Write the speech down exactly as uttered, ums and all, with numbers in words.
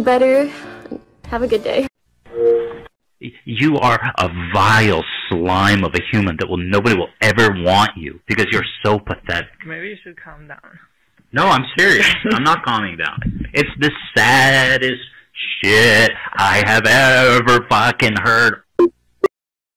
do better. Have a good day. You are a vile slime of a human that will nobody will ever want you because you're so pathetic. Maybe you should calm down. No, I'm serious. I'm not calming down. It's the saddest shit I have ever fucking heard.